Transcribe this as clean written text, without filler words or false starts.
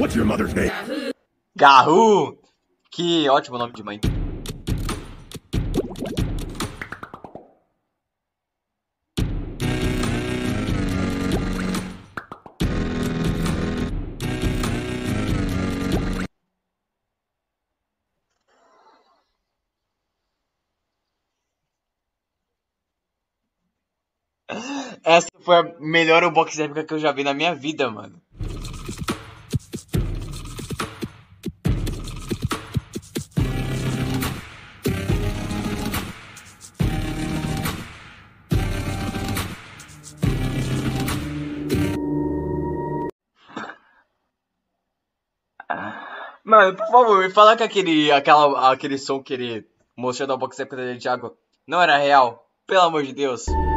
What's your mother's name? Garou! Que ótimo nome de mãe. Essa foi a melhor unbox épica que eu já vi na minha vida, mano. Mano, por favor, me fala que aquele som que ele mostrou da unbox épica dele, Thiago, não era real. Pelo amor de Deus.